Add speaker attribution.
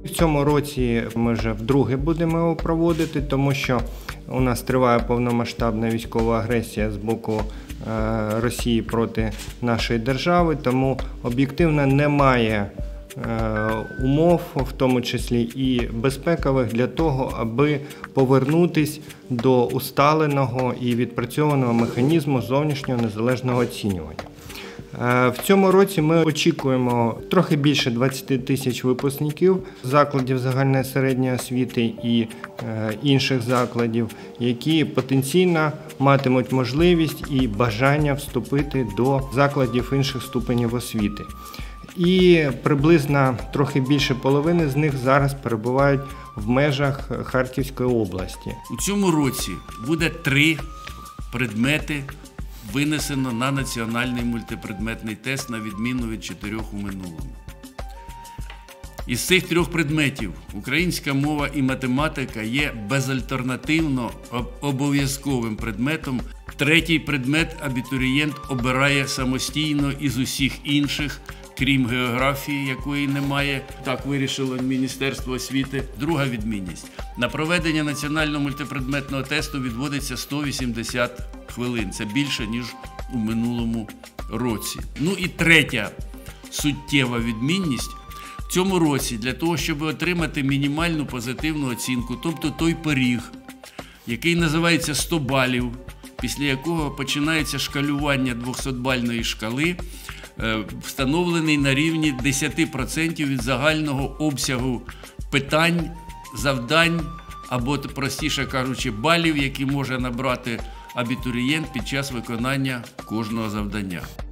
Speaker 1: В цьому році ми вже вдруге будемо його проводити, тому що у нас триває повномасштабна військова агресія з боку Росії проти нашої держави, тому об'єктивно немає умов, в тому числі і безпекових, для того, аби повернутися до усталеного і відпрацьованого механізму зовнішнього незалежного оцінювання. В цьому році ми очікуємо трохи більше 20 тисяч випускників закладів загальної середньої освіти і інших закладів, які потенційно матимуть можливість і бажання вступити до закладів інших ступенів освіти. І приблизно трохи більше половини з них зараз перебувають в межах Харківської області.
Speaker 2: У цьому році буде 3 предмети винесено на національний мультипредметний тест, на відміну від 4 у минулому. Із цих 3 предметів українська мова і математика є безальтернативно обов'язковим предметом. 3-й предмет абітурієнт обирає самостійно із усіх інших, крім географії, якої немає. Так вирішило Міністерство освіти. Друга відмінність. На проведення національного мультипредметного тесту відводиться 180 хвилин. Це більше, ніж у минулому році. Ну і 3-я суттєва відмінність. В цьому році для того, щоб отримати мінімальну позитивну оцінку, тобто той поріг, який називається 100 балів, після якого починається шкалювання 200-бальної шкали, встановлений на рівні 10% від загального обсягу питань, завдань або, простіше кажучи, балів, які може набрати абітурієнт під час виконання кожного завдання.